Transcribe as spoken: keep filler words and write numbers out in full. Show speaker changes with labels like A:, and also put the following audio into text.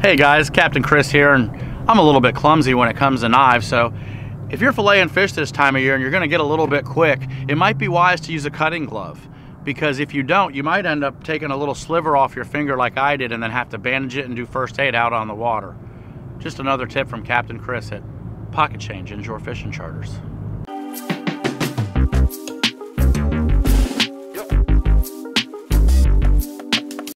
A: Hey guys, Captain Chris here, and I'm a little bit clumsy when it comes to knives, so if you're filleting fish this time of year and you're going to get a little bit quick, it might be wise to use a cutting glove, because if you don't, you might end up taking a little sliver off your finger like I did and then have to bandage it and do first aid out on the water. Just another tip from Captain Chris at Pocket Change Inshore Fishing Charters.